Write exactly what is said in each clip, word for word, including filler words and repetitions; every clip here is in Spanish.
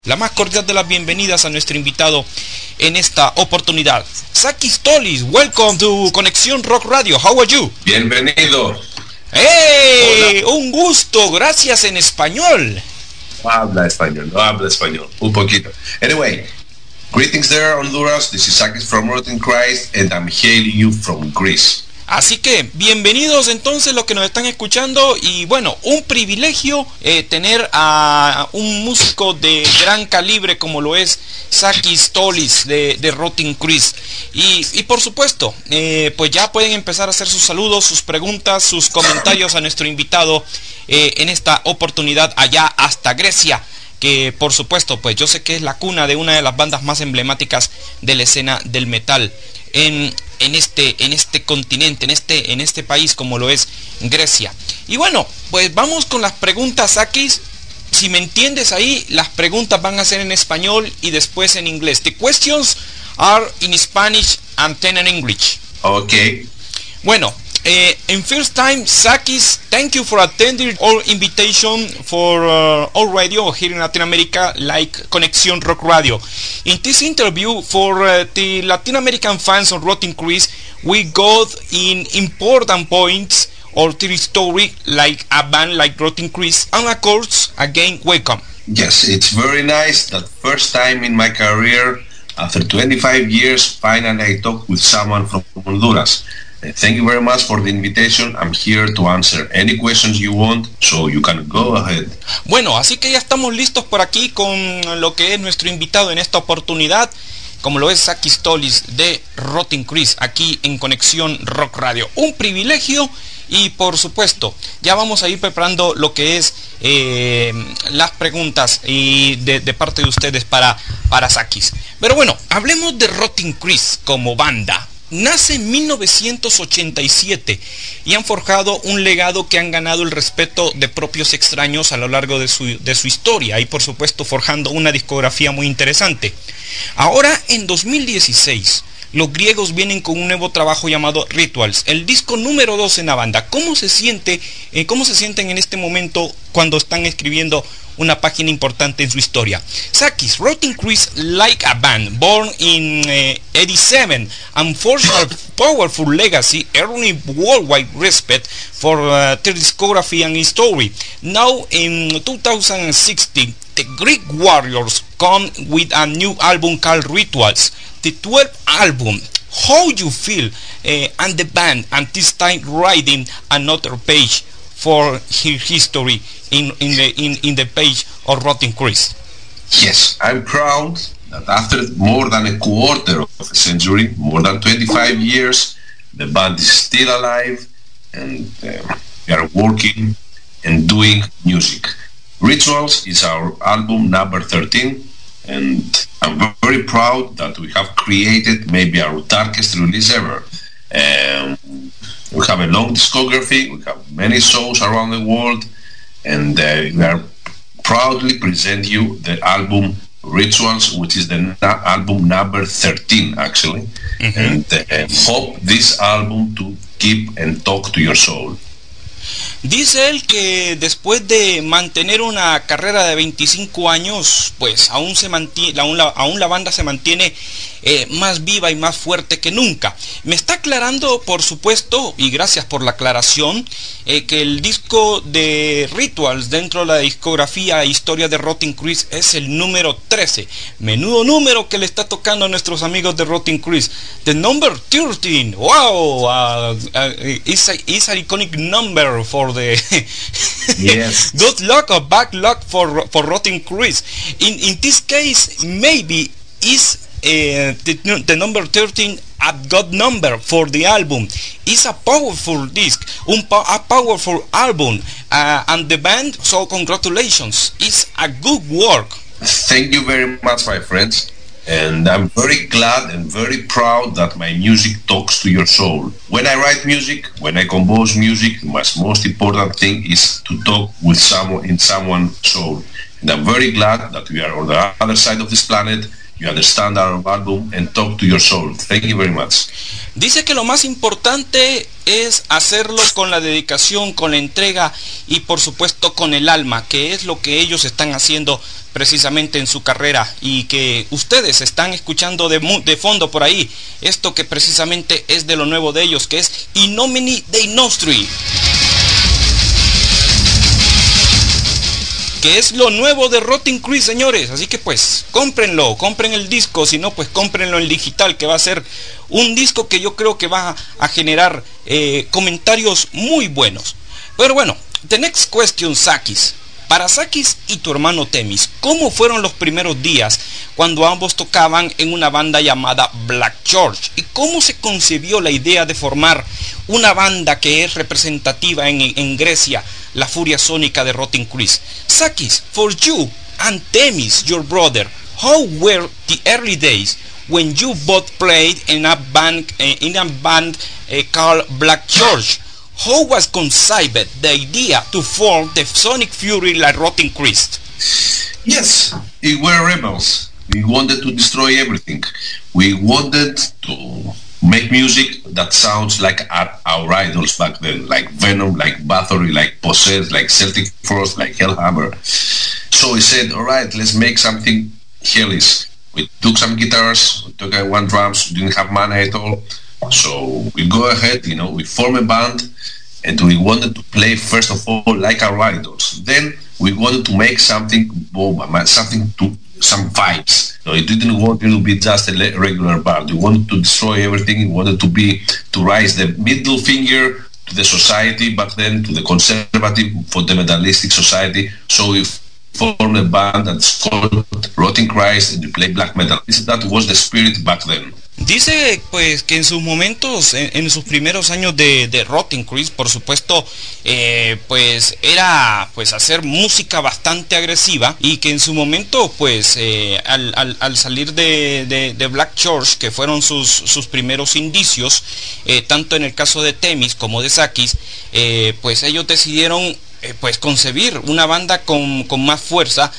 La más cordial de las bienvenidas a nuestro invitado en esta oportunidad. Sakis Tolis, welcome to Conexión Rock Radio. How are you? Bienvenido. ¡Hey! Hola. Un gusto, gracias en español. No habla español, no habla español, un poquito. Anyway, greetings there, Honduras. This is Sakis from Rotting Christ, and I'm hailing you from Greece. Así que bienvenidos entonces los que nos están escuchando, y bueno, un privilegio eh, tener a un músico de gran calibre como lo es Sakis Tolis de, de Rotting Christ. Y, y por supuesto, eh, pues ya pueden empezar a hacer sus saludos, sus preguntas, sus comentarios a nuestro invitado eh, en esta oportunidad allá hasta Grecia, que por supuesto pues yo sé que es la cuna de una de las bandas más emblemáticas de la escena del metal en, en este en este continente, en este en este país como lo es Grecia. Y bueno, pues vamos con las preguntas, Sakis. Si me entiendes ahí, las preguntas van a ser en español y después en inglés. The questions are in Spanish and then in English. Okay. Bueno, Uh, in first time, Sakis, thank you for attending our invitation for uh, our radio here in Latin America, like Conexión Rock Radio. In this interview for uh, the Latin American fans of Rotting Christ, we got in important points or their story like a band like Rotting Christ, and of course, again, welcome. Yes, it's very nice that first time in my career, after twenty-five years, finally I talk with someone from Honduras. Thank you very much for the invitation. I'm here to answer any questions you want, so you can go ahead. Bueno, así que ya estamos listos por aquí con lo que es nuestro invitado en esta oportunidad, como lo es Sakis Tolis de Rotting Christ, aquí en Conexión Rock Radio. Un privilegio, y por supuesto, ya vamos a ir preparando lo que es eh, las preguntas y de, de parte de ustedes para, para Sakis. Pero bueno, hablemos de Rotting Christ como banda. Nace en mil novecientos ochenta y siete y han forjado un legado que han ganado el respeto de propios extraños a lo largo de su, de su historia, y por supuesto forjando una discografía muy interesante. Ahora en dos mil dieciséis los griegos vienen con un nuevo trabajo llamado Rituals, el disco número dos en la banda. ¿Cómo se siente, eh, cómo se sienten en este momento cuando están escribiendo una página importante en su historia? Sakis, Rotting Christ, like a band born in uh, eighty-seven and forged a powerful legacy, earning worldwide respect for uh, their discography and story. Now in two thousand sixteen, the Greek Warriors come with a new album called Rituals, the twelfth album. How you feel uh, and the band, and this time writing another page for his history in, in the in, in the page of Rotting Christ? Yes, I'm proud that after more than a quarter of a century, more than twenty-five years, the band is still alive, and uh, we are working and doing music. Rituals is our album number thirteen, and I'm very proud that we have created maybe our darkest release ever. Um, we have a long discography, we have many shows around the world, and uh, we are proudly present you the album Rituals, which is the na album number thirteen actually. Mm-hmm. And uh, hope this album to keep and talk to your soul. Dice él que después de mantener una carrera de veinticinco años, pues aún se mantiene, aún la, aún la banda se mantiene eh, más viva y más fuerte que nunca. Me está aclarando, por supuesto, y gracias por la aclaración, eh, que el disco de Rituals dentro de la discografía Historia de Rotting Christ es el número trece. Menudo número que le está tocando a nuestros amigos de Rotting Christ. The number thirteen. Wow, uh, uh, it's, a, it's an iconic number for the yes. good luck or bad luck for for Rotting Christ. In in this case, maybe is uh, the, the number thirteen a good number for the album. It's a powerful disc, un po a powerful album, uh, and the band. So congratulations, it's a good work. Thank you very much, my friends. And I'm very glad and very proud that my music talks to your soul. When I write music, when I compose music, my most important thing is to talk with someone in someone's soul. And I'm very glad that we are on the other side of this planet, you understand our album and talk to your soul. Thank you very much. Dice que lo más importante es hacerlo con la dedicación, con la entrega y por supuesto con el alma, que es lo que ellos están haciendo precisamente en su carrera y que ustedes están escuchando de, de fondo por ahí, esto que precisamente es de lo nuevo de ellos, que es In Nomine Dei Nostri, que es lo nuevo de Rotting Christ, señores. Así que pues cómprenlo, compren el disco, si no pues cómprenlo en digital, que va a ser un disco que yo creo que va a generar eh, comentarios muy buenos. Pero bueno, the next question, Sakis. Para Sakis y tu hermano Temis, ¿cómo fueron los primeros días cuando ambos tocaban en una banda llamada Black Church? ¿Y cómo se concibió la idea de formar una banda que es representativa en, en Grecia, la furia sónica de Rotting Christ? Sakis, for you and Temis, your brother, how were the early days when you both played in a band, uh, in a band uh, called Black Church? How was conceived the idea to form the Sonic Fury like Rotting Christ? Yes, we were rebels. We wanted to destroy everything. We wanted to make music that sounds like our, our idols back then, like Venom, like Bathory, like Possessed, like Celtic Frost, like Hellhammer. So we said, all right, let's make something hellish. We took some guitars, we took uh, one drums, we didn't have money at all. So we go ahead, you know, we form a band, and we wanted to play first of all like our idols. Then we wanted to make something, something to some vibes. So it didn't want it to be just a regular band. We wanted to destroy everything. We wanted to be to raise the middle finger to the society back then, to the conservative, fundamentalistic society. So we formed a band that's called Rotting Christ, and we play black metal. That was the spirit back then. Dice pues que en sus momentos, en, en sus primeros años de, de Rotting Christ, por supuesto, eh, pues era pues hacer música bastante agresiva, y que en su momento pues eh, al, al, al salir de, de, de Black Church, que fueron sus, sus primeros indicios, eh, tanto en el caso de Temis como de Sakis, eh, pues ellos decidieron Eh, pues concebir una banda con, con más fuerza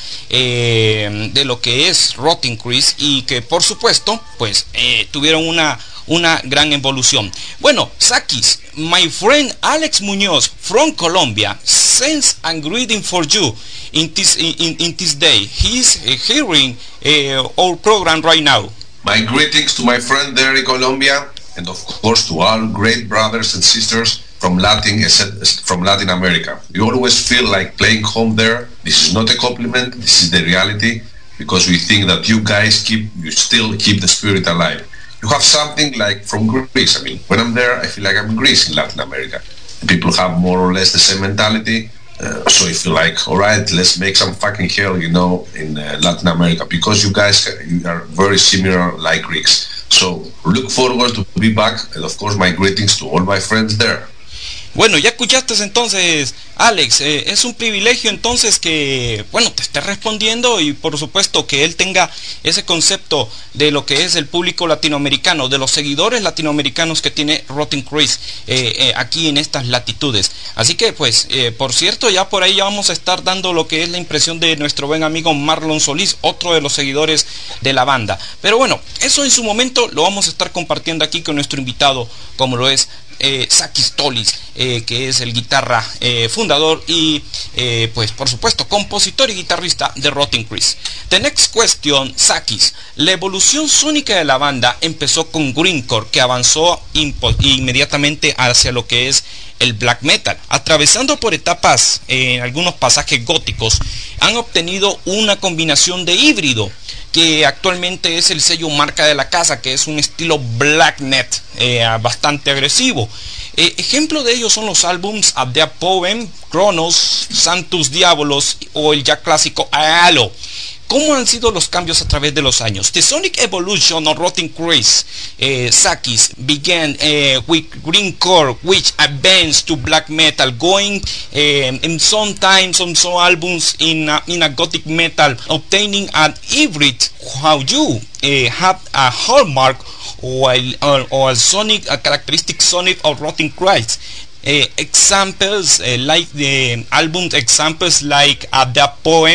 eh, de lo que es Rotting Christ, y que por supuesto pues eh, tuvieron una una gran evolución. Bueno, Sakis, my friend Alex Muñoz from Colombia sends a greeting for you in this in, in this day. He's uh, hearing uh, our program right now. My greetings to my friend there in Colombia, and of course to all great brothers and sisters from Latin from Latin America. You always feel like playing home there. This is not a compliment, this is the reality, because we think that you guys keep you still keep the spirit alive. You have something like from Greece. I mean, when I'm there, I feel like I'm in Greece in Latin America. People have more or less the same mentality. Uh, so I feel like, all right, let's make some fucking hell, you know, in uh, Latin America, because you guys you are very similar like Greeks. So look forward to be back, and of course my greetings to all my friends there. Bueno, ya escuchaste entonces, Alex, eh, es un privilegio entonces que, bueno, te esté respondiendo, y por supuesto que él tenga ese concepto de lo que es el público latinoamericano, de los seguidores latinoamericanos que tiene Rotting Christ eh, eh, aquí en estas latitudes. Así que pues, eh, por cierto, ya por ahí ya vamos a estar dando lo que es la impresión de nuestro buen amigo Marlon Solís, otro de los seguidores de la banda. Pero bueno, eso en su momento lo vamos a estar compartiendo aquí con nuestro invitado, como lo es Eh, Sakis Stollis, eh, que es el guitarra eh, fundador y eh, pues por supuesto compositor y guitarrista de Rotting Christ. The next question, Sakis. La evolución sónica de la banda empezó con Grindcore, que avanzó inmediatamente hacia lo que es el black metal, atravesando por etapas en eh, algunos pasajes góticos. Han obtenido una combinación de híbrido, que actualmente es el sello marca de la casa, que es un estilo blacknet eh, bastante agresivo. Eh, ejemplo de ello son los álbums Abdea Poem, Kronos, Santus Diabolos o el ya clásico Halo. ¿Cómo han sido los cambios a través de los años? The sonic evolution of Rotting Christ, uh, Sakis, began uh, with Grindcore, which advanced to black metal, going uh, in sometimes on some albums in a, in a gothic metal, obtaining an hybrid. How you uh, have a hallmark or a, or, or a sonic, a characteristic sonic of Rotting Christ. Uh, examples uh, like the album examples like uh, the poem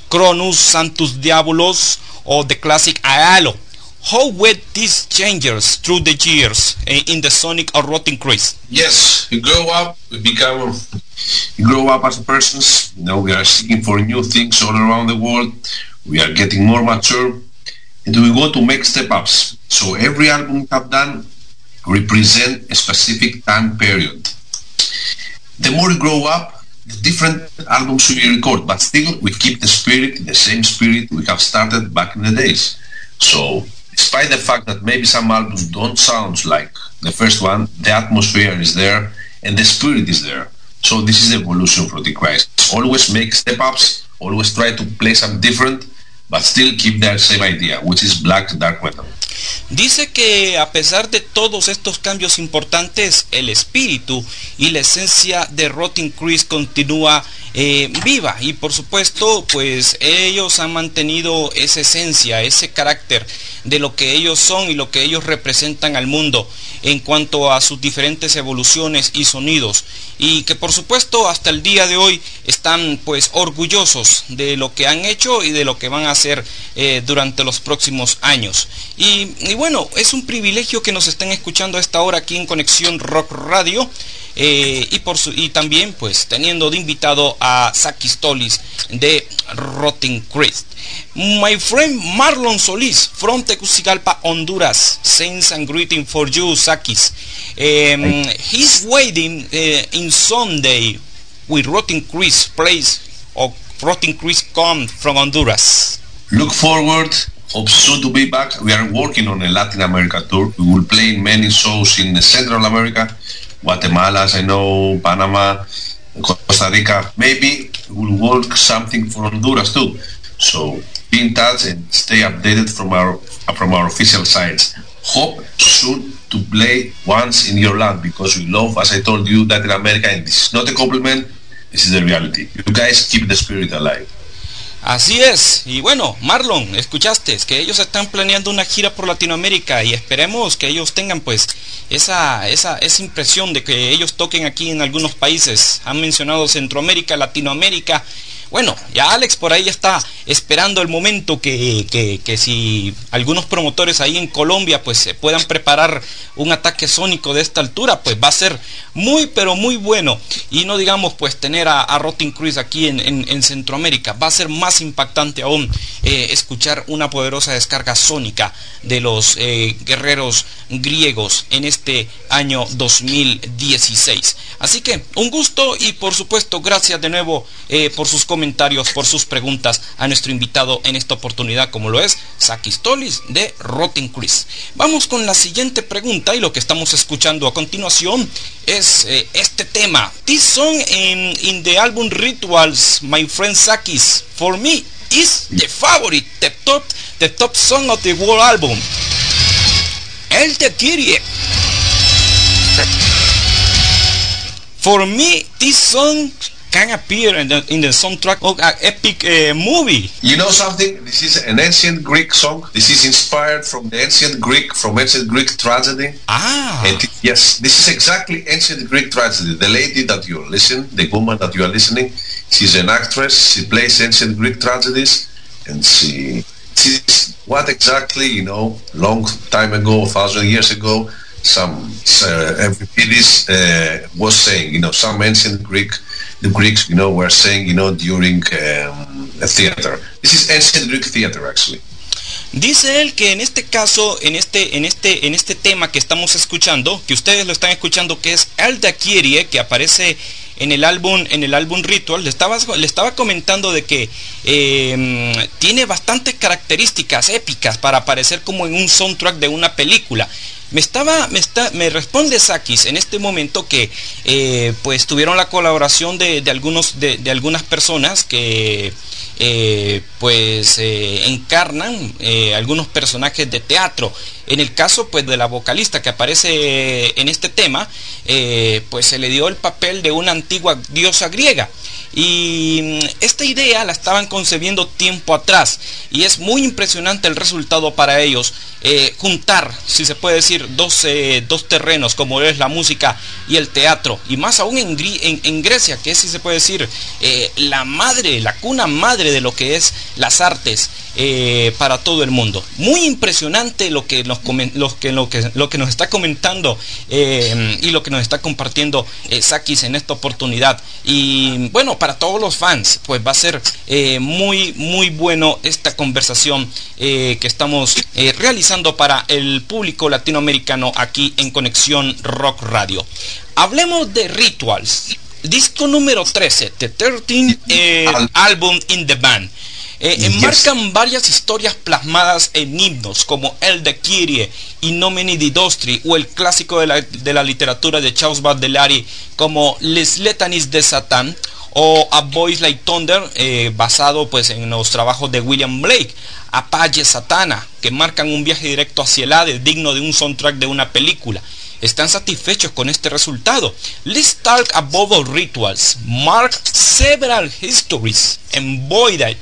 Cronus, Sanctus Diabolos, or the classic Aalo. How were these changes through the years uh, in the sonic or Rotting Chris? Yes, we grow up, we become, we grow up as persons. You know, we are seeking for new things all around the world. We are getting more mature, and we want to make step-ups. So every album we have done represent a specific time period. The more we grow up, the different albums we record, but still we keep the spirit, the same spirit we have started back in the days. So, despite the fact that maybe some albums don't sound like the first one, the atmosphere is there and the spirit is there. So this is the evolution for the Christ. Always make step-ups, always try to play something different, but still keep that same idea, which is black dark metal. Dice que a pesar de todos estos cambios importantes, el espíritu y la esencia de Rotting Chris continúa eh, viva, y por supuesto pues ellos han mantenido esa esencia, ese carácter de lo que ellos son y lo que ellos representan al mundo en cuanto a sus diferentes evoluciones y sonidos, y que por supuesto hasta el día de hoy están pues orgullosos de lo que han hecho y de lo que van a hacer eh, durante los próximos años. Y, y bueno, es un privilegio que nos estén escuchando a esta hora aquí en Conexión Rock Radio, eh, y, por su, y también pues teniendo de invitado a Sakis Tolis de Rotting Chris. My friend Marlon Solís from Tegucigalpa, Honduras, sends and greeting for you, Sakis. Um, he's waiting uh, in Sunday with Rotting Chris plays or Rotting Chris come from Honduras. Look forward. Hope soon to be back. We are working on a Latin America tour. We will play in many shows in Central America, Guatemala, as I know, Panama, Costa Rica. Maybe we will work something for Honduras too. So be in touch and stay updated from our from our official sites. Hope soon to play once in your land, because we love, as I told you, Latin America, and this is not a compliment, this is the reality. You guys keep the spirit alive. Así es, y bueno, Marlon, escuchaste, es que ellos están planeando una gira por Latinoamérica y esperemos que ellos tengan pues esa, esa, esa impresión de que ellos toquen aquí en algunos países. Han mencionado Centroamérica, Latinoamérica. Bueno, ya Alex por ahí ya está esperando el momento que, que, que si algunos promotores ahí en Colombia pues se puedan preparar un ataque sónico de esta altura, pues va a ser muy pero muy bueno. Y no digamos pues tener a, a Rotting Chris aquí en, en, en Centroamérica, va a ser más impactante aún eh, escuchar una poderosa descarga sónica de los eh, guerreros griegos en este año dos mil dieciséis. Así que un gusto y por supuesto gracias de nuevo eh, por sus comentarios, por sus preguntas a nuestro invitado en esta oportunidad, como lo es Sakis Tolis de Rotting Chris. Vamos con la siguiente pregunta, y lo que estamos escuchando a continuación es eh, este tema. This song in, in the album Rituals, my friend Sakis, for me is the favorite, the top, the top song of the whole album. El te Kyrie. For me, this song can appear in the, in the soundtrack of an epic uh, movie. You know something? This is an ancient Greek song. This is inspired from the ancient Greek, from ancient Greek tragedy. Ah. And it, yes, this is exactly ancient Greek tragedy. The lady that you're listening, the woman that you are listening, she's an actress. She plays ancient Greek tragedies, and she, she's what exactly, you know, long time ago, a thousand years ago, some uh, Euripides uh, was saying, you know, some ancient Greek, the Greeks, you know, were saying, you know, during um, a theater. This is ancient Greek theater, actually. Dice él que en este caso, en este, en este, en este tema que estamos escuchando, que ustedes lo están escuchando, que es El da Kyrie, que aparece en el álbum, en el álbum Ritual, le estaba, le estaba comentando de que eh, tiene bastantes características épicas para aparecer como en un soundtrack de una película. Me estaba, me está, me responde Sakis en este momento que eh, pues tuvieron la colaboración de, de algunos, de, de algunas personas que eh, pues eh, encarnan eh, algunos personajes de teatro. En el caso pues de la vocalista que aparece en este tema, eh, pues se le dio el papel de una antigua diosa griega. Y esta idea la estaban concebiendo tiempo atrás y es muy impresionante el resultado para ellos, eh, juntar, si se puede decir, dos, eh, dos terrenos como es la música y el teatro, y más aún en, en, en Grecia, que es, si se puede decir, eh, la madre, la cuna madre de lo que es las artes eh, para todo el mundo. Muy impresionante lo que nos, lo que, lo que, lo que nos está comentando eh, y lo que nos está compartiendo eh, Sakis en esta oportunidad. Y bueno, para todos los fans, pues va a ser eh, muy muy bueno esta conversación eh, que estamos eh, realizando para el público latinoamericano aquí en Conexión Rock Radio. Hablemos de Rituals, disco número trece, The thirteenth eh, album in the band. Eh, enmarcan varias historias plasmadas en himnos como el de Kyrie y Nomini Didostri, o el clásico de la, de la literatura de Charles Baudelaire como Les Litanies de Satán, o A Voice Like Thunder, eh, basado pues en los trabajos de William Blake, Apache Satana, que marcan un viaje directo hacia el Hades digno de un soundtrack de una película. ¿Están satisfechos con este resultado? Let's talk about the Rituals. Mark several histories embodied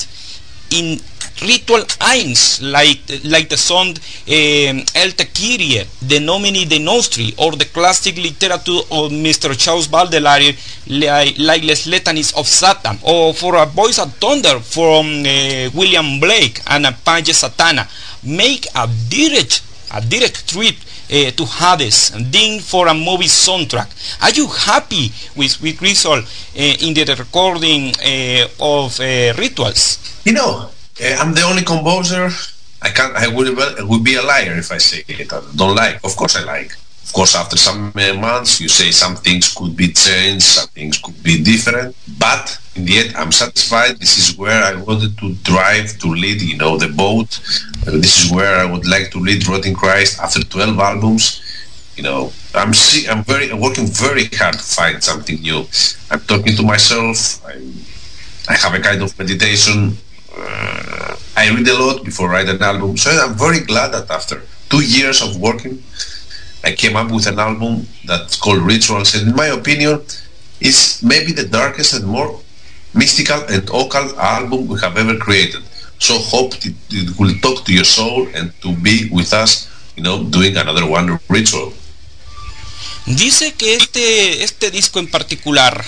in ritual hymns like like the song um, El Te Kyrie, the Nomini de Nostri, or the classic literature of Mister Charles Baudelaire like, like Les Litanies of Satan, or for A Voice of Thunder from uh, William Blake and Apache Satana. Make a direct a direct trip Uh, to Hades, then for a movie soundtrack. Are you happy with with result uh, in the recording uh, of uh, Rituals? You know, uh, I'm the only composer. I can't. I would. I would be a liar if I say it. I don't like. Of course, I like. Of course, after some uh, months, you say some things could be changed, some things could be different. But in the end, I'm satisfied. This is where I wanted to drive, to lead, you know, the boat. Uh, this is where I would like to lead Rotting Christ after twelve albums. You know, I'm see, I'm very I'm working very hard to find something new. I'm talking to myself. I'm, I have a kind of meditation. Uh, I read a lot before I write an album. So I'm very glad that after two years of working, I came up with an album that's called Rituals, and in my opinion, is maybe the darkest and more mystical and occult album we have ever created. So hope it, it will talk to your soul and to be with us, you know, doing another one, Ritual. Dice que este, este disco en particular,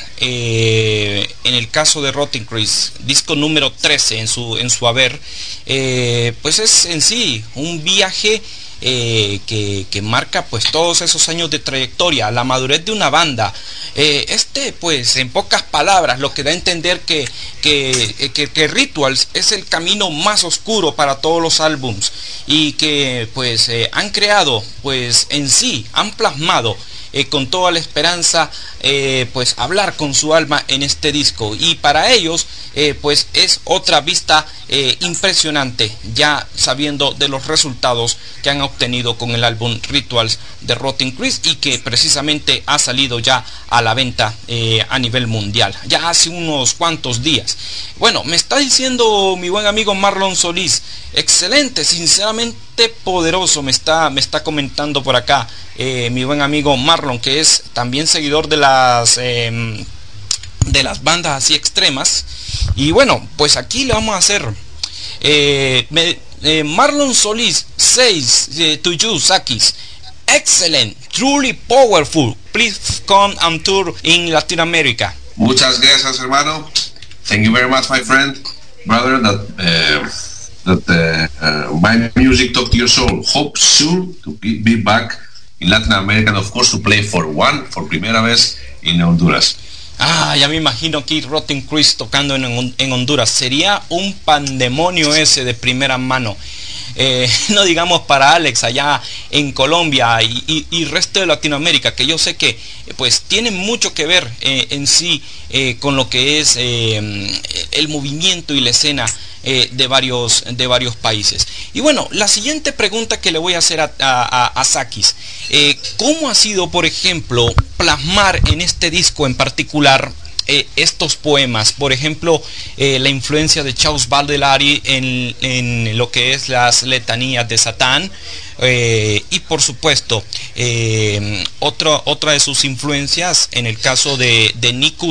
eh, en el caso de Rotting Christ, disco número trece en su, en su haber, eh, pues es en sí un viaje Eh, que, que marca pues todos esos años de trayectoria, la madurez de una banda. Eh, este pues en pocas palabras lo que da a entender que, que, que, que Rituals es el camino más oscuro para todos los álbums, y que pues eh, han creado pues en sí, han plasmado eh, con toda la esperanza eh, pues hablar con su alma en este disco, y para ellos eh, pues es otra vista eh, impresionante, ya sabiendo de los resultados que han obtenido con el álbum Rituals de Rotting Christ, y que precisamente ha salido ya a la venta eh, a nivel mundial ya hace unos cuantos días. Bueno, me está diciendo mi buen amigo Marlon Solís, excelente, sinceramente poderoso, me está, me está comentando por acá eh, mi buen amigo Marlon, que es también seguidor de las eh, de las bandas así extremas. Y bueno, pues aquí le vamos a hacer eh, me, eh, Marlon Solís says eh, to you, Sakis, excellent, truly powerful, please come and tour in Latin America. Muchas gracias, hermano. Thank you very much, my friend, brother, that uh, that uh, uh, my music talk to your soul. Hope soon to be, be back in Latin America, and of course to play for one, for primera vez in Honduras. Ah, ya me imagino aquí Rotting Christ tocando en, en Honduras. Sería un pandemonio ese de primera mano. Eh, no digamos para Alex allá en Colombia y, y, y resto de Latinoamérica, que yo sé que pues tienen mucho que ver eh, en sí eh, con lo que es eh, el movimiento y la escena eh, de varios de varios países. Y bueno, la siguiente pregunta que le voy a hacer a, a, a Sakis, eh, ¿cómo ha sido, por ejemplo, plasmar en este disco en particular Eh, estos poemas? Por ejemplo, eh, la influencia de Charles Baudelaire en, en lo que es las letanías de Satán, eh, y por supuesto eh, otra, otra de sus influencias en el caso de, de Nikos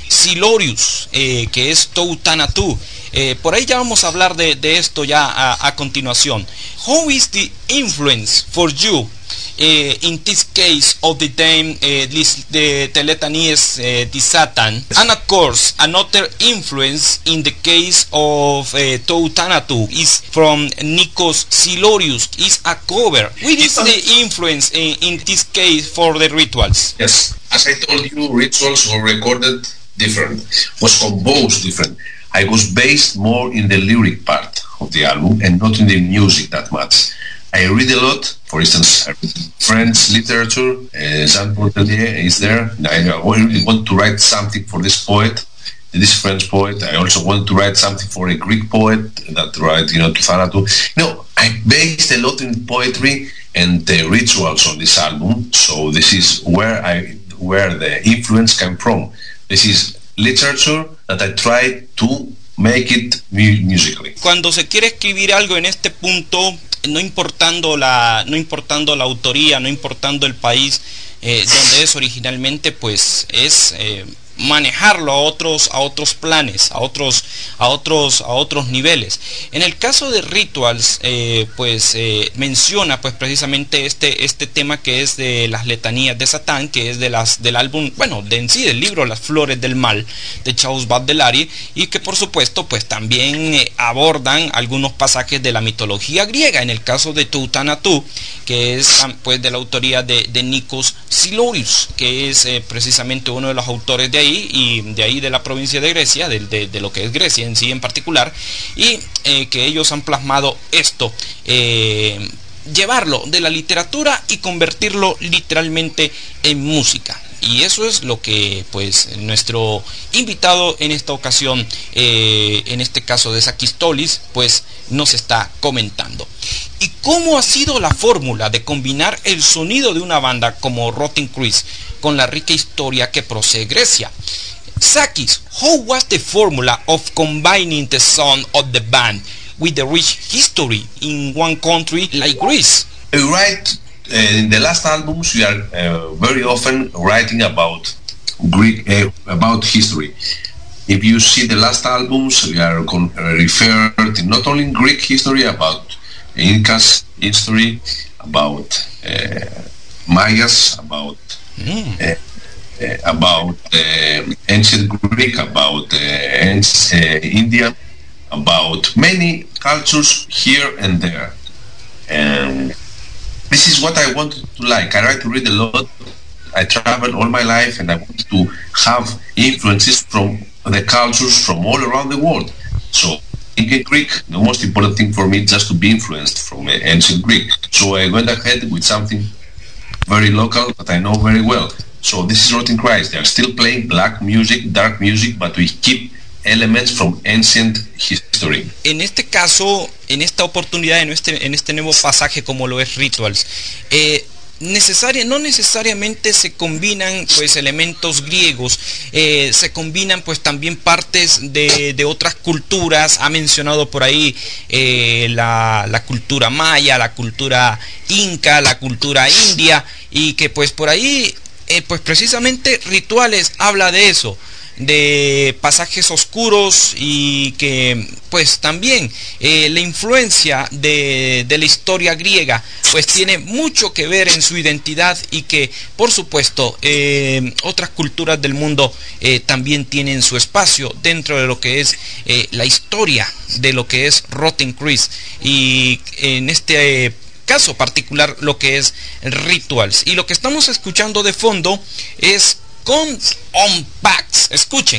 Silorius, eh, que es Toutanatu. Eh, por ahí ya vamos a hablar de, de esto ya a, a continuación. How is the influence for you uh, in this case of the name uh, this, the, the litanies uh, the Satan, and of course another influence in the case of uh, Toutanatu is from Nikos Silorius, is a cover. What is the influence in, in this case for the rituals? Yes, as I told you, rituals were recorded different, was composed different. I was based more in the lyric part of the album and not in the music that much. I read a lot. For instance, I read French literature. Uh, Jean-Paul Tellier is there. I really want to write something for this poet, this French poet. I also want to write something for a Greek poet that write, you know, Toutanatu. You know, I based a lot in poetry and the rituals on this album. So this is where I where the influence came from. This is literature that I try to make it musically. Cuando se quiere escribir algo en este punto, no importando la no importando la autoría, no importando el país eh, donde es originalmente, pues es eh, manejarlo a otros a otros planes, a otros a otros a otros niveles. En el caso de Rituals, eh, pues eh, menciona pues precisamente este este tema que es de las letanías de Satán, que es de las del álbum, bueno, de en sí del libro Las Flores del Mal de Charles Baudelaire, y que por supuesto pues también eh, abordan algunos pasajes de la mitología griega. En el caso de Toutanatu, que es pues de la autoría de, de Nikos Silorius, que es eh, precisamente uno de los autores de ahí, y de ahí de la provincia de Grecia, de, de, de lo que es Grecia en sí en particular, y eh, que ellos han plasmado esto, eh, llevarlo de la literatura y convertirlo literalmente en música. Y eso es lo que pues nuestro invitado en esta ocasión, eh, en este caso de Sakistolis, pues nos está comentando. ¿Y cómo ha sido la fórmula de combinar el sonido de una banda como Rotting Christ con la rica historia que posee Grecia? Sakis, how was the formula of combining the sound of the band with the rich history in one country like Greece? I write uh, in the last albums. We are uh, very often writing about Greek, uh, about history. If you see the last albums, we are con uh, referred to not only Greek history, about Incas history, about uh, Mayas, about mm. uh, uh, about uh, ancient Greek, about uh, ancient, uh, India, about many cultures here and there. And this is what I wanted to like. I like to read a lot. I travel all my life, and I want to have influences from the cultures from all around the world. So in Greek, the most important thing for me is just to be influenced from ancient Greek. So I went ahead with something very local that I know very well. So this is Rotting Christ. They are still playing black music, dark music, but we keep elements from ancient history. En este caso, en esta oportunidad, en este, en este nuevo pasaje como lo es Rituals, eh, Necesaria, no necesariamente se combinan pues elementos griegos, eh, se combinan pues también partes de, de otras culturas. Ha mencionado por ahí eh, la, la cultura maya, la cultura inca, la cultura india, y que pues por ahí eh, pues precisamente Rituales habla de eso, de pasajes oscuros, y que pues también eh, la influencia de, de la historia griega pues tiene mucho que ver en su identidad, y que por supuesto eh, otras culturas del mundo eh, también tienen su espacio dentro de lo que es eh, la historia de lo que es Rotting Christ, y en este eh, caso particular lo que es Rituals. Y lo que estamos escuchando de fondo es con On Pax. Escuchen.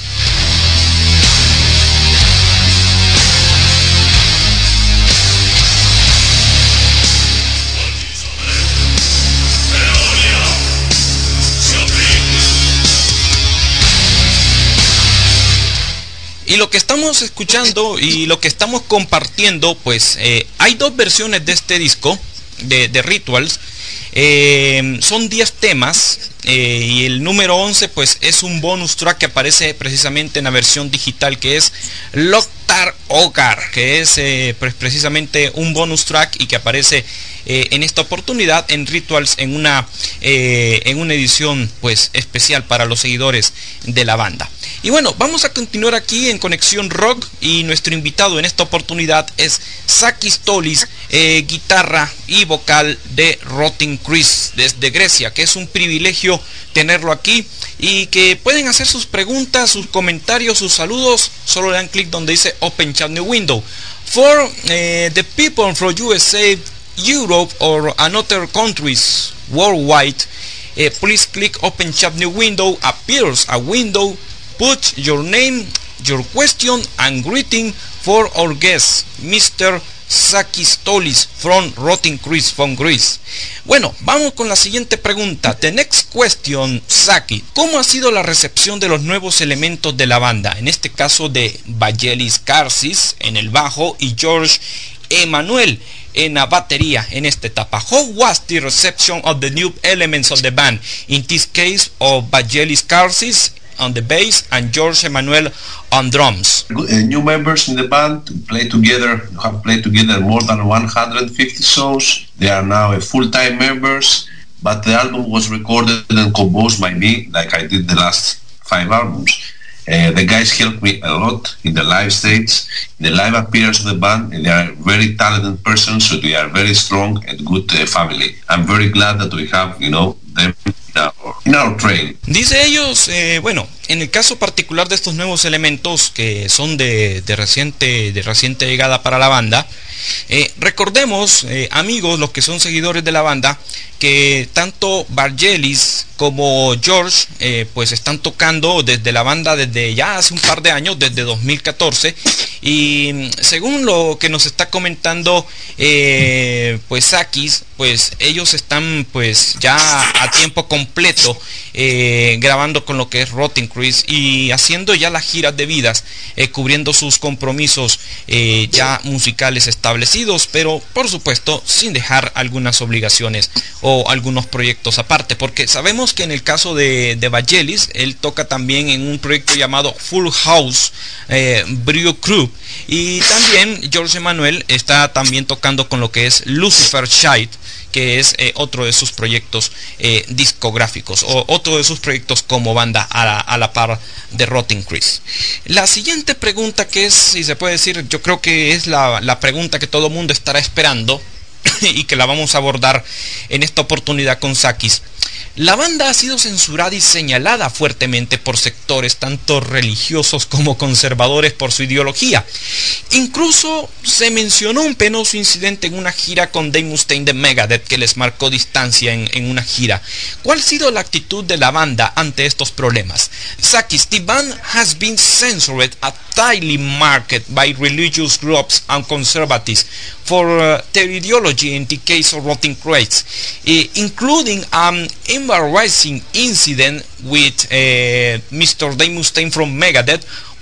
Y lo que estamos escuchando y lo que estamos compartiendo, pues eh, hay dos versiones de este disco de, de Rituals. Eh, son diez temas eh, y el número once pues es un bonus track que aparece precisamente en la versión digital, que es Loktar Ogar, que es eh, pues precisamente un bonus track y que aparece eh, en esta oportunidad en Rituals en una eh, en una edición pues especial para los seguidores de la banda. Y bueno, vamos a continuar aquí en Conexión Rock, y nuestro invitado en esta oportunidad es Sakis Tolis, eh, guitarra y vocal de Rotting Christ desde Grecia, que es un privilegio tenerlo aquí, y que pueden hacer sus preguntas, sus comentarios, sus saludos. Solo le dan clic donde dice Open Chat New Window. For uh, the people from U S A, Europe or another countries worldwide, uh, please click Open Chat New Window. Appears a window. Put your name, your question and greeting for our guest, Mister Sakis Tolis from Rotting Christ from Greece. Bueno, vamos con la siguiente pregunta. The next question, Saki. ¿Cómo ha sido la recepción de los nuevos elementos de la banda? En este caso de Vangelis Karsis en el bajo y George Emanuel en la batería en esta etapa. How was the reception of the new elements of the band? In this case of Vangelis Karsis on the bass and George Emanuel on drums. Uh, new members in the band play together, have played together more than one hundred fifty shows. They are now a full-time members, but the album was recorded and composed by me, like I did the last five albums. Uh, the guys helped me a lot in the live stage, in the live appearance of the band, and they are very talented persons, so they are very strong and good uh, family. I'm very glad that we have, you know, them in our, in our train. Dice ellos, eh, bueno, en el caso particular de estos nuevos elementos que son de, de reciente de reciente llegada para la banda, eh, recordemos, eh, amigos, los que son seguidores de la banda, que tanto Vangelis como George eh, pues están tocando desde la banda desde ya hace un par de años, desde dos mil catorce, y según lo que nos está comentando eh, pues Sakis, pues ellos están pues ya a tiempo completo eh, grabando con lo que es Rotting Christ y haciendo ya las giras debidas, eh, cubriendo sus compromisos eh, ya musicales establecidos, pero por supuesto sin dejar algunas obligaciones o algunos proyectos aparte, porque sabemos que en el caso de, de Vangelis, él toca también en un proyecto llamado Full House eh, Brew Crew, y también George Emanuel está también tocando con lo que es Lucifer Child, que es eh, otro de sus proyectos eh, discográficos, o otro de sus proyectos como banda a la, a la par de Rotting Christ. La siguiente pregunta, que es, si se puede decir, yo creo que es la, la pregunta que todo mundo estará esperando y que la vamos a abordar en esta oportunidad con Sakis. La banda ha sido censurada y señalada fuertemente por sectores tanto religiosos como conservadores por su ideología. Incluso se mencionó un penoso incidente en una gira con Dave Mustaine de Megadeth que les marcó distancia en, en una gira. ¿Cuál ha sido la actitud de la banda ante estos problemas? Sakis, the band has been censored and tightly marked by religious groups and conservatives for uh, their ideology in the case of Rotting Christ, uh, including an embarrassing incident with uh, Mister Dave Mustaine from Megadeth,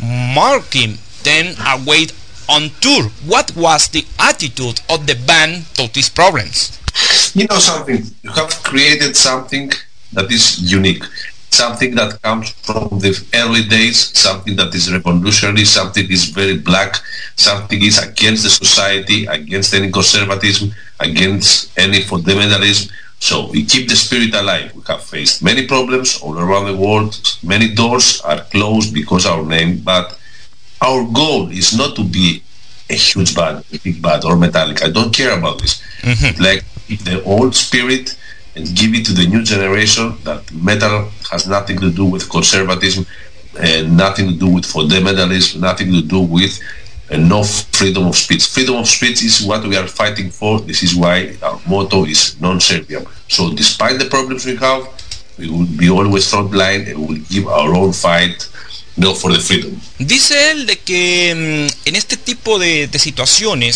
marking them away on tour. What was the attitude of the band to these problems? You know something, you have created something that is unique, something that comes from the early days, something that is revolutionary, something is very black, something is against the society, against any conservatism, against any fundamentalism. So we keep the spirit alive. We have faced many problems all around the world. Many doors are closed because of our name, but our goal is not to be a huge band, a big band, or Metallica. I don't care about this. Mm-hmm. Like the old spirit and give it to the new generation, that metal has nothing to do with conservatism and nothing to do with fundamentalism, nothing to do with uh, no freedom of speech. Freedom of speech is what we are fighting for. This is why our motto is non-serviam. So despite the problems we have, we will be always frontline and we will give our own fight, no, for the freedom. Dice él de que en este tipo de, de situaciones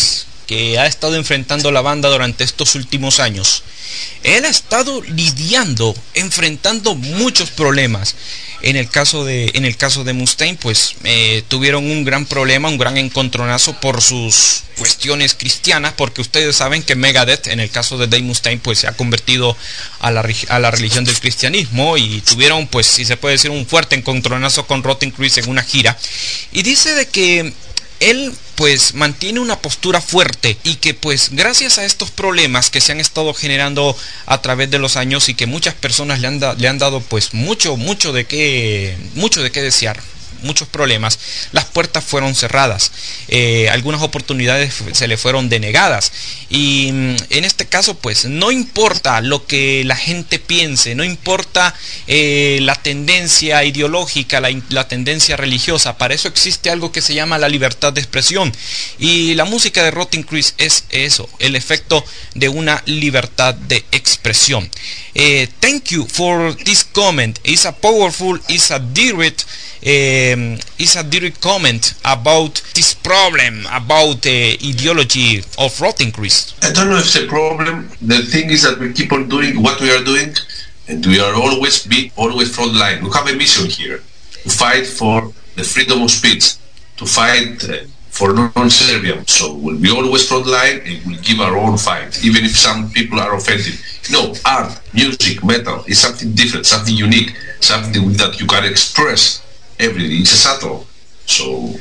que ha estado enfrentando la banda durante estos últimos años. Él ha estado lidiando, enfrentando muchos problemas. En el caso de, en el caso de Mustaine, pues eh, tuvieron un gran problema, un gran encontronazo por sus cuestiones cristianas, porque ustedes saben que Megadeth, en el caso de Dave Mustaine, pues se ha convertido a la, a la religión del cristianismo, y tuvieron, pues, si se puede decir, un fuerte encontronazo con Rotting Christ en una gira. Y dice de que él pues mantiene una postura fuerte, y que pues gracias a estos problemas que se han estado generando a través de los años, y que muchas personas le han, da, le han dado pues mucho, mucho de qué, mucho de qué desear, muchos problemas, las puertas fueron cerradas, eh, algunas oportunidades se le fueron denegadas, y en este caso pues no importa lo que la gente piense, no importa eh, la tendencia ideológica, la, la tendencia religiosa, para eso existe algo que se llama la libertad de expresión, y la música de Rotting Christ es eso, el efecto de una libertad de expresión. eh, thank you for this comment. It's a powerful, it's a direct Um, is a direct comment about this problem, about the ideology of Rotting Christ. I don't know if it's a problem. The thing is that we keep on doing what we are doing, and we are always be always front line. We have a mission here to fight for the freedom of speech, to fight uh, for non-Serbian. So we'll be always front line, and we'll give our own fight, even if some people are offended. No, art, music, metal is something different, something unique, something that you can express. Everything is a subtle. So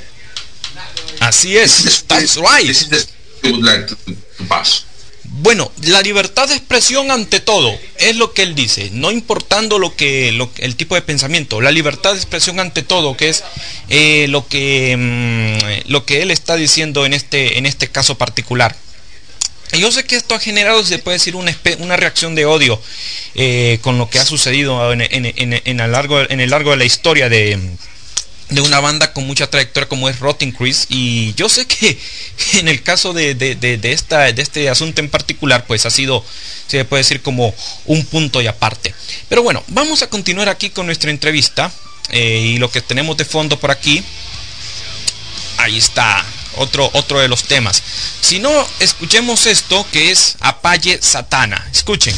así es, that's right. This is the I would like to, to pass. Bueno, la libertad de expresión ante todo, es lo que él dice, no importando lo que, lo, el tipo de pensamiento, la libertad de expresión ante todo, que es eh, lo que mmm, lo que él está diciendo en este, en este caso particular. Yo sé que esto ha generado, se puede decir, una, una reacción de odio eh, con lo que ha sucedido en, en, en, en, el largo, en el largo de la historia de, de una banda con mucha trayectoria como es Rotting Christ. Y yo sé que en el caso de, de, de, de, esta, de este asunto en particular, pues ha sido, se puede decir, como un punto y aparte. Pero bueno, vamos a continuar aquí con nuestra entrevista eh, y lo que tenemos de fondo por aquí. Ahí está. Otro, otro de los temas. Si no, escuchemos esto, que es Apaye Satana. Escuchen.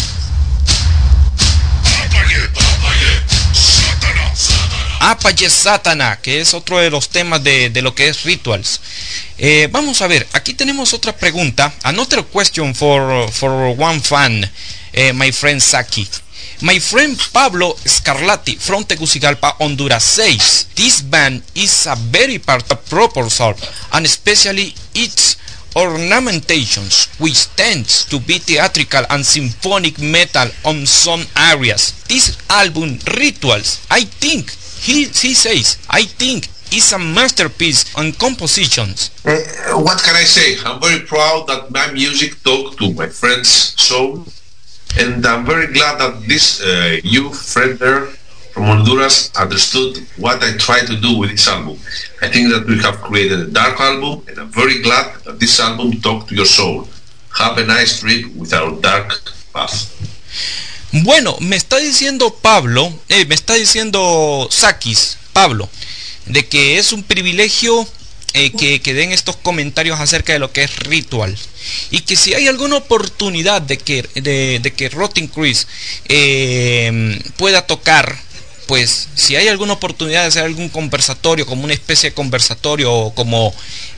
Apaye Satana, que es otro de los temas de, de lo que es Rituals. Eh, vamos a ver, aquí tenemos otra pregunta. Another question for, for one fan, eh, my friend Saki. My friend Pablo Scarlatti from Tegucigalpa, Honduras says this band is a very part of proposal, and especially its ornamentations, which tends to be theatrical and symphonic metal on some areas. This album, Rituals, I think, he, he says, I think is a masterpiece on compositions. Uh, what can I say? I'm very proud that my music talked to my friend's soul. And I'm very glad that this uh, youth friend there from Honduras understood what I tried to do with this album. I think that we have created a dark album, and I'm very glad that this album talked to your soul. Have a nice trip with our dark path. Bueno, me está diciendo Pablo, eh, me está diciendo Sakis, Pablo, de que es un privilegio eh, que, que den estos comentarios acerca de lo que es Ritual. Y que si hay alguna oportunidad de que, de, de que Rotting Christ eh, pueda tocar, pues si hay alguna oportunidad de hacer algún conversatorio, como una especie de conversatorio o como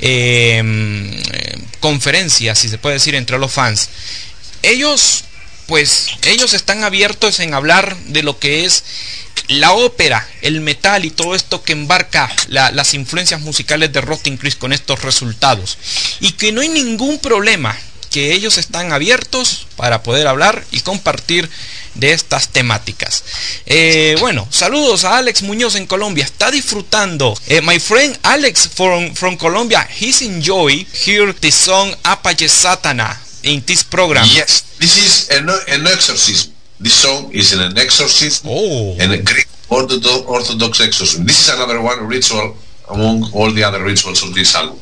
eh, conferencia, si se puede decir, entre los fans, ellos pues ellos están abiertos en hablar de lo que es la ópera, el metal y todo esto que embarca la, las influencias musicales de Rotting Christ con estos resultados, y que no hay ningún problema, que ellos están abiertos para poder hablar y compartir de estas temáticas. Eh, bueno, saludos a Alex Muñoz en Colombia, está disfrutando. Eh, my friend Alex from, from Colombia, he's enjoy hear the song Apaye Satana in this program. Yes, this is an, an exorcism. This song is in an exorcism, oh. and a Greek Orthodox, Orthodox exorcism. This is another one ritual among all the other rituals of this album.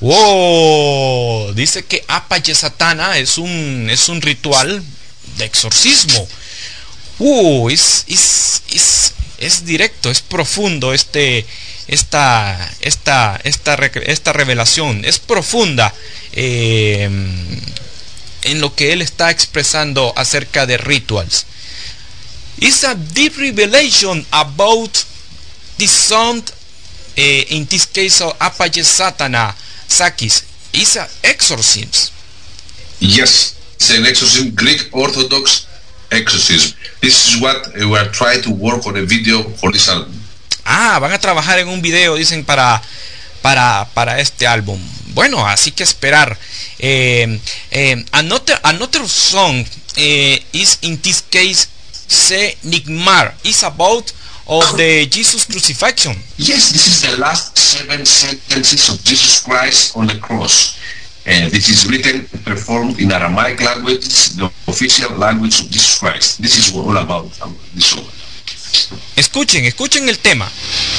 Wow, dice que Apaye Satana es un es un ritual de exorcismo. Uh, it's, it's, it's, es directo, es profundo este, esta, esta, esta, esta revelación, es profunda eh, en lo que él está expresando acerca de rituals. It's a deep revelation about the sound, uh, in this case of Apache Satana, Sakis. It's an exorcism. Yes, it's an exorcism, Greek Orthodox exorcism. This is what we are trying to work on a video for this album. Ah, van a trabajar en un video, dicen, para para para este álbum. Bueno, así que esperar. Eh, eh, another another song uh, is in this case Se Nigmar. It's about of the Jesus crucifixion. Yes, this is the last seven sentences of Jesus Christ on the cross. Uh, this is written, performed in Aramaic language, the official language of Jesus Christ. This is all about um, this song. Escuchen, escuchen el tema.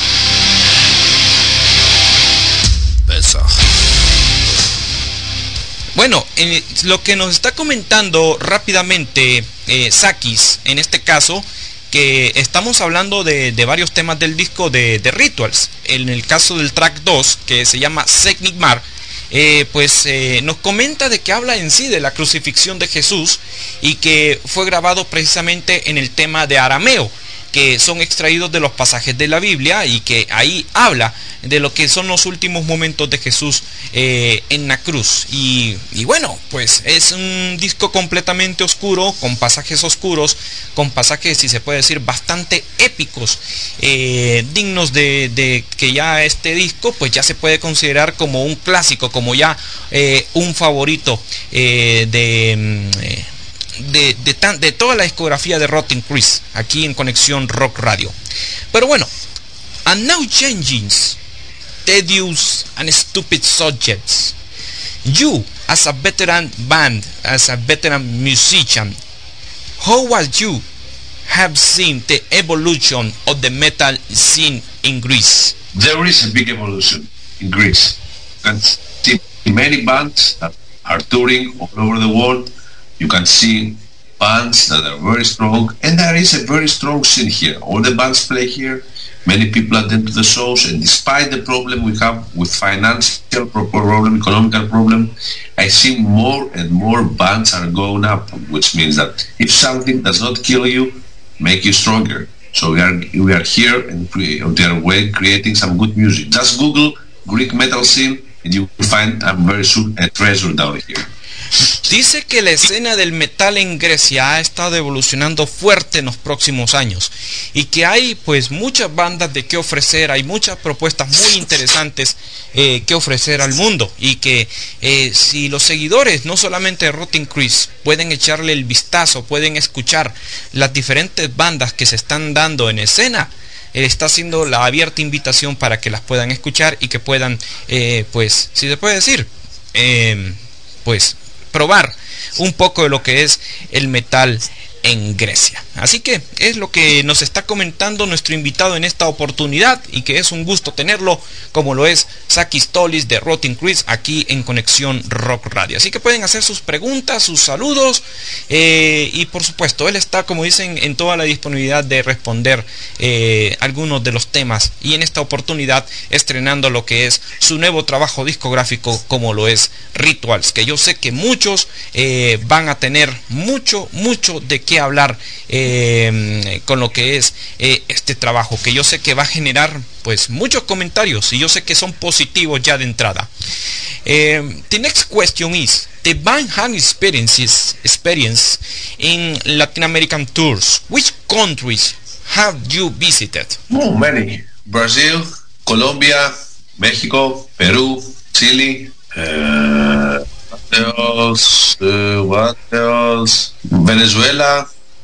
Pesa. Bueno, eh, lo que nos está comentando rápidamente eh, Sakis, en este caso, que estamos hablando de, de varios temas del disco de, de Rituals. En el caso del track dos, que se llama Se Nigmar, eh, pues eh, nos comenta de que habla en sí de la crucifixión de Jesús y que fue grabado precisamente en el tema de arameo, que son extraídos de los pasajes de la Biblia y que ahí habla de lo que son los últimos momentos de Jesús eh, en la cruz. Y, y bueno, pues es un disco completamente oscuro, con pasajes oscuros, con pasajes, si se puede decir, bastante épicos, eh, dignos de, de que ya este disco pues ya se puede considerar como un clásico, como ya eh, un favorito eh, de... Eh, De, de, tan, de toda la discografía de Rotting Christ aquí en Conexión Rock Radio. Pero bueno, and now changing tedious and stupid subjects. You, as a veteran band, as a veteran musician, how was you have seen the evolution of the metal scene in Greece? There is a big evolution in Greece. You can see many bands that are touring all over the world. You can see bands that are very strong, and there is a very strong scene here. All the bands play here, many people attend to the shows, and despite the problem we have with financial problem, economical problem, I see more and more bands are going up, which means that if something does not kill you, make you stronger. So we are we are here and we are creating some good music. Just Google Greek metal scene and you will find, I'm very sure, a treasure down here. Dice que la escena del metal en Grecia ha estado evolucionando fuerte en los próximos años y que hay pues muchas bandas de qué ofrecer, hay muchas propuestas muy interesantes eh, que ofrecer al mundo, y que eh, si los seguidores no solamente de Rotting Christ pueden echarle el vistazo, pueden escuchar las diferentes bandas que se están dando en escena, él está haciendo la abierta invitación para que las puedan escuchar y que puedan eh, pues, si se puede decir, eh, pues probar un poco de lo que es el metal en Grecia. Así que es lo que nos está comentando nuestro invitado en esta oportunidad, y que es un gusto tenerlo, como lo es Sakis Tolis de Rotting Christ aquí en Conexión Rock Radio. Así que pueden hacer sus preguntas, sus saludos, eh, y por supuesto él está, como dicen, en toda la disponibilidad de responder eh, algunos de los temas, y en esta oportunidad estrenando lo que es su nuevo trabajo discográfico, como lo es Rituals, que yo sé que muchos eh, van a tener mucho, mucho de qué hablar eh, con lo que es eh, este trabajo, que yo sé que va a generar pues muchos comentarios, y yo sé que son positivos ya de entrada. Eh, the next question is, the band has experiences experience in Latin American tours. Which countries have you visited? Oh, many. Brazil, Colombia, Mexico, Peru, Chile, uh, what else? Uh, what else? Venezuela.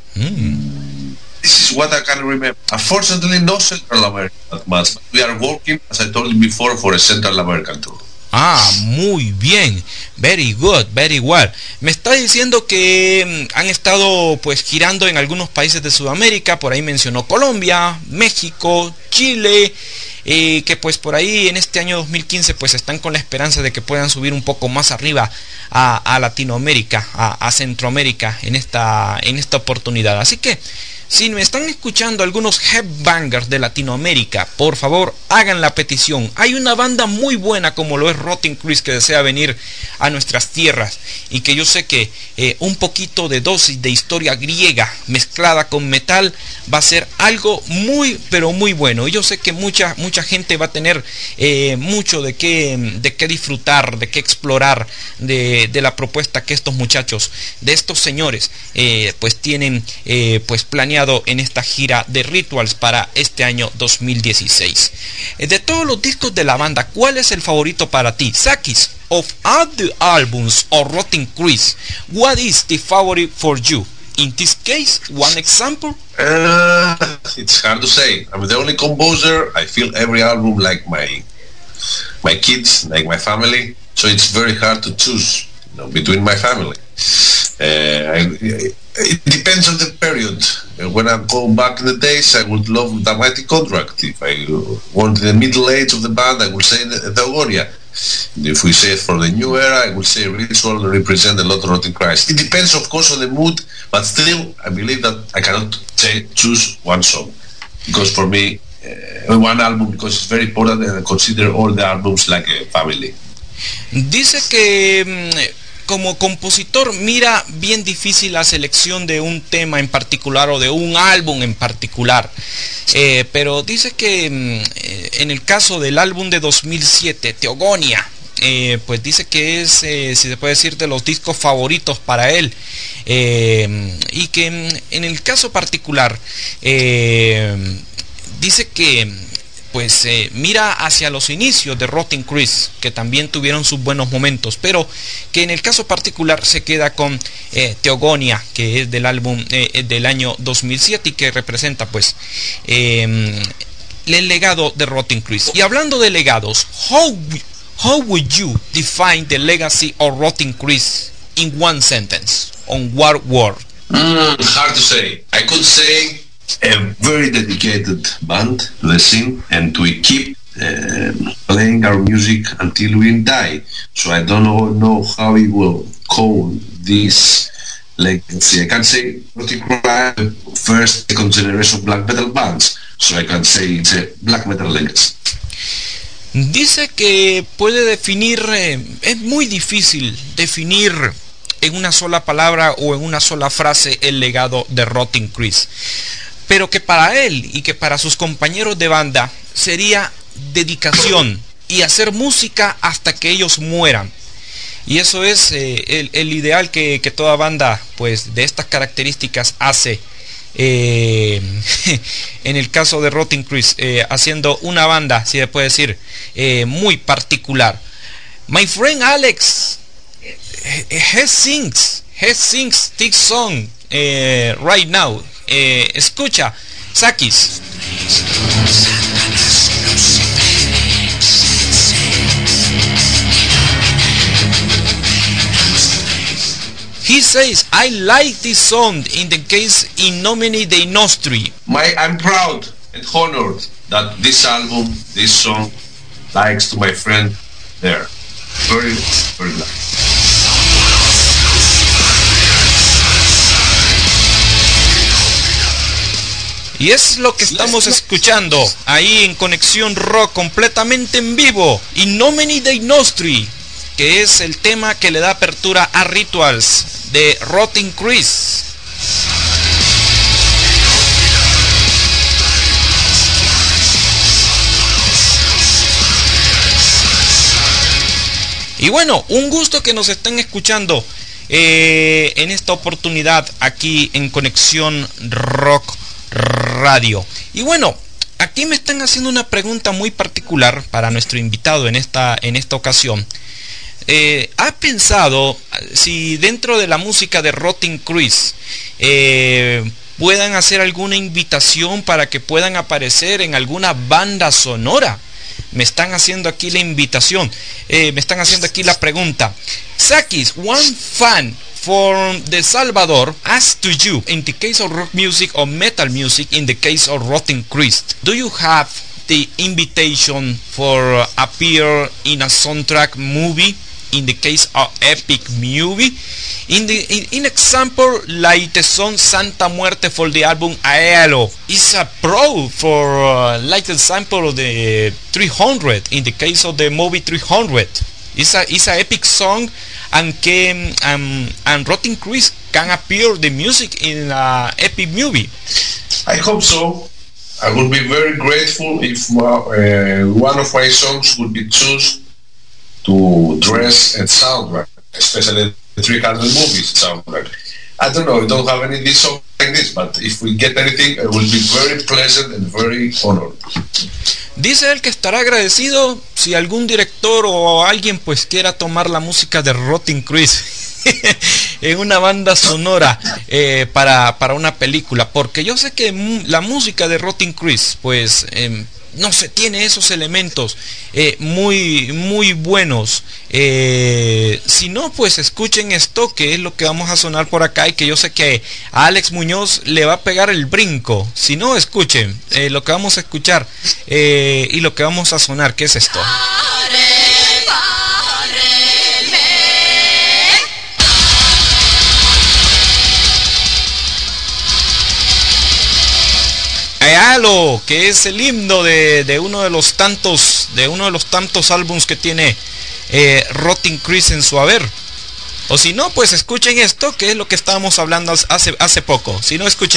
Mm. This is what I can remember. Unfortunately, no Central America that much. We are working, as I told you before, for a Central American tour. Ah, muy bien. Very good, very well. Me está diciendo que han estado pues girando en algunos países de Sudamérica. Por ahí mencionó Colombia, México, Chile. Eh, que pues por ahí en este año dos mil quince pues están con la esperanza de que puedan subir un poco más arriba a, a Latinoamérica, a, a Centroamérica en esta, en esta oportunidad. Así que Si me están escuchando algunos headbangers de Latinoamérica, por favor hagan la petición. Hay una banda muy buena como lo es Rotting Christ que desea venir a nuestras tierras, y que yo sé que eh, un poquito de dosis de historia griega mezclada con metal va a ser algo muy pero muy bueno. Y yo sé que mucha mucha gente va a tener eh, mucho de qué de qué disfrutar, de qué explorar de, de la propuesta que estos muchachos, de estos señores eh, pues tienen eh, pues planeado en esta gira de Rituals para este año dos mil dieciséis. De todos los discos de la banda, ¿cuál es el favorito para ti, Sakis? Of all the albums of Rotting Christ, what is the favorite for you? In this case, one example? Uh, it's hard to say. I'm the only composer. I feel every album like my my kids, like my family. So it's very hard to choose, you know, between my family. Uh, I, it depends on the period. When I go back in the days, I would love the Mighty Contract. If I want the middle age of the band, I would say the Theogonia. If we say it for the new era, I would say Ritual represent a lot of Rotting Christ. It depends, of course, on the mood, but still, I believe that I cannot say, choose one song. Because for me, uh, one album, because it's very important, and I consider all the albums like a family. Dice que como compositor mira bien difícil la selección de un tema en particular o de un álbum en particular, eh, pero dice que eh, en el caso del álbum de dos mil siete, Theogonia, eh, pues dice que es, eh, si se puede decir, de los discos favoritos para él, eh, y que en el caso particular eh, dice que pues eh, mira hacia los inicios de Rotting Christ, que también tuvieron sus buenos momentos, pero que en el caso particular se queda con eh, Theogonia, que es del álbum eh, del año dos mil siete y que representa pues eh, el legado de Rotting Christ. Y hablando de legados, how, how would you define the legacy of Rotting Christ in one sentence, on what word? Mm, hard to say. I could say a very dedicated band to the scene, and we keep uh, playing our music until we die. So I don't know, know how we will call this legacy. I can say Rotting Christ, first, second generation black metal bands. So I can say it's a black metal legacy. Dice que puede definir, eh, es muy difícil definir en una sola palabra o en una sola frase el legado de Rotting Christ, pero que para él y que para sus compañeros de banda sería dedicación y hacer música hasta que ellos mueran. Y eso es eh, el, el ideal que, que toda banda pues de estas características hace. Eh, en el caso de Rotting Christ, eh, haciendo una banda, si se puede decir, eh, muy particular. My friend Alex, he sings, he sings this song eh, right now. Eh, escucha, Sakis. He says, I like this song in the case In Nomine Dei Nostri. My, I'm proud and honored that this album, this song, likes to my friend there. Very, very glad. Y es lo que estamos escuchando ahí en Conexión Rock, completamente en vivo, In Nomine Dei Nostri, que es el tema que le da apertura a Rituals de Rotting Christ. Y bueno, un gusto que nos estén escuchando eh, en esta oportunidad aquí en Conexión Rock Radio. Y bueno, aquí me están haciendo una pregunta muy particular para nuestro invitado en esta, en esta ocasión. Eh, ¿Ha pensado si dentro de la música de Rotting Christ eh, puedan hacer alguna invitación para que puedan aparecer en alguna banda sonora? Me están haciendo aquí la invitación, eh, me están haciendo aquí la pregunta. Sakis, one fan from The Salvador asks to you, in the case of rock music or metal music, in the case of Rotting Christ, do you have the invitation for uh, appear in a soundtrack movie in the case of Epic Movie. In the in, in example, like the song Santa Muerte for the album Aelo is a pro for uh, like the sample of the three hundred in the case of the movie three hundred. It's a it's a epic song, and can um, and Rotting Chris can appear the music in a epic movie. I hope so. I would be very grateful if uh, uh, one of my songs would be chosen to dress and soundtrack, especially the three hundred movies soundtrack. I don't know, I don't have any this song like this, but if we get anything, it will be very pleasant and very honored. Dice él que estará agradecido si algún director o alguien pues quiera tomar la música de Rotting Chris en una banda sonora eh, para, para una película, porque yo sé que la música de Rotting Chris pues eh, no sé, tiene esos elementos eh, muy muy buenos. Eh, si no, pues escuchen esto, que es lo que vamos a sonar por acá, y que yo sé que a Alex Muñoz le va a pegar el brinco. Si no, escuchen eh, lo que vamos a escuchar eh, y lo que vamos a sonar, que es esto. Aelo, que es el himno de, de uno de los tantos de uno de los tantos álbums que tiene eh, Rotting Chris en su haber. O si no, pues escuchen esto, que es lo que estábamos hablando hace, hace poco. Si no, escuchen.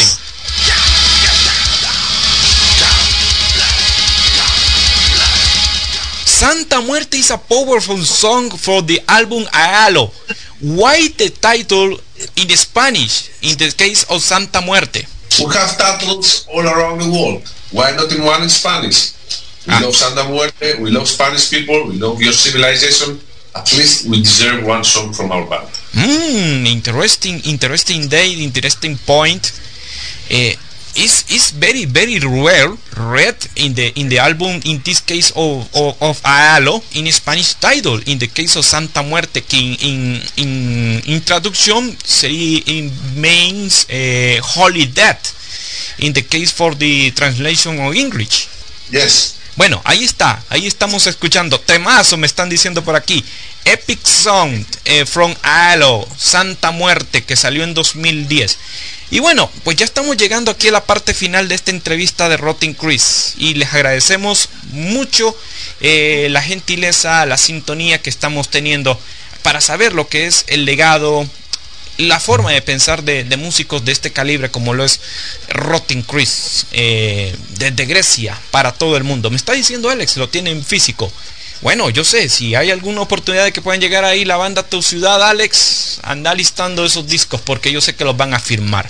Santa Muerte is a powerful song for the album Aelo. Why the title in Spanish in the case of Santa Muerte? We have titles all around the world. Why not in one in Spanish? We ah. love Santa Muerte, we love Spanish people, we love your civilization. At least we deserve one song from our band. Hmm, interesting, interesting day, interesting point. Uh, it's, it's very, very rare read in the in the album, in this case of, of, of Aelo, in Spanish title. In the case of Santa Muerte, que in, in, in introduction sería in means uh, Holy Death. In the case for the translation of English. Yes. Bueno, ahí está, ahí estamos escuchando. Temazo, me están diciendo por aquí. Epic Song eh, from Aelo, Santa Muerte, que salió en dos mil diez. Y bueno, pues ya estamos llegando aquí a la parte final de esta entrevista de Rotting Chris, y les agradecemos mucho eh, la gentileza, la sintonía que estamos teniendo para saber lo que es el legado, la forma de pensar de, de músicos de este calibre como lo es Rotting Chris, eh, desde Grecia para todo el mundo. Me está diciendo Alex, lo tiene en físico. Bueno, yo sé, si hay alguna oportunidad de que puedan llegar ahí la banda a tu ciudad, Alex, anda listando esos discos, porque yo sé que los van a firmar.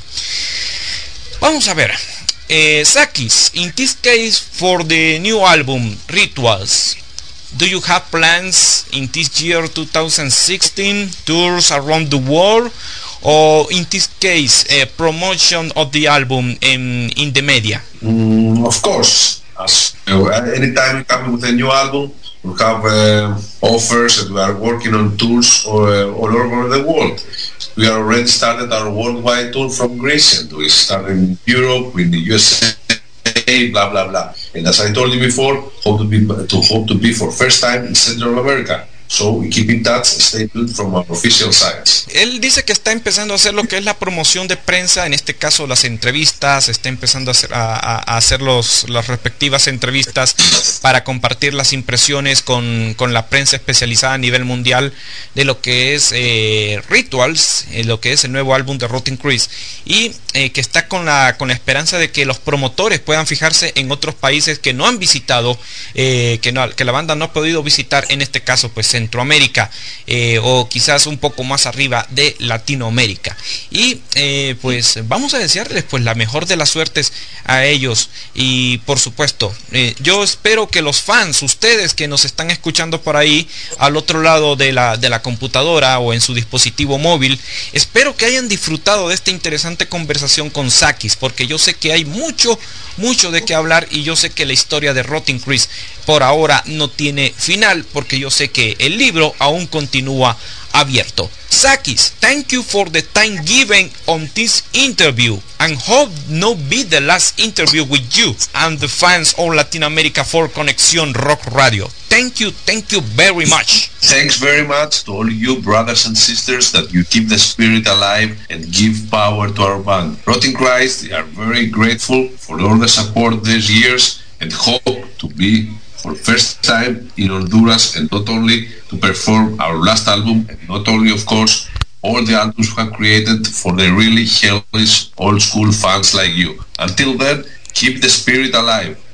Vamos a ver. eh, Sakis, in this case for the new album Rituals, do you have plans in this year two thousand sixteen, tours around the world, or in this case a promotion of the album in, in the media? Mm, of course, as uh, anytime we come with a new album, we have uh, offers, and we are working on tours all, uh, all over the world. We already started our worldwide tour from Greece, and we started in Europe, in the U S A, blah blah blah. And as I told you before, hope to be to hope to be for first time in Central America. So we keep in touch, stay tuned from our official sites. Él dice que está empezando a hacer lo que es la promoción de prensa, en este caso las entrevistas, está empezando a hacer, a, a hacer los, las respectivas entrevistas para compartir las impresiones con, con la prensa especializada a nivel mundial de lo que es eh, Rituals, eh, lo que es el nuevo álbum de Rotting Chris, y eh, que está con la, con la esperanza de que los promotores puedan fijarse en otros países que no han visitado, eh, que, no, que la banda no ha podido visitar, en este caso pues Centroamérica, eh, o quizás un poco más arriba de Latinoamérica. Y eh, pues vamos a desearles pues la mejor de las suertes a ellos, y por supuesto eh, yo espero que los fans, ustedes que nos están escuchando por ahí al otro lado de la, de la computadora o en su dispositivo móvil, espero que hayan disfrutado de esta interesante conversación con Sakis, porque yo sé que hay mucho mucho de qué hablar, y yo sé que la historia de Rotting Chris por ahora no tiene final, porque yo sé que el libro aún continúa abierto. Sakis, thank you for the time given on this interview, and hope no be the last interview with you and the fans of Latin America for Conexión Rock Radio. Thank you, thank you very much. Thanks very much to all you brothers and sisters that you keep the spirit alive and give power to our band. Rotting Christ, we are very grateful for all the support these years and hope to be for first time in Honduras, and not only to perform our last album, and not only, of course, all the albums we have created for the really hellish old school fans like you. Until then, keep the spirit alive.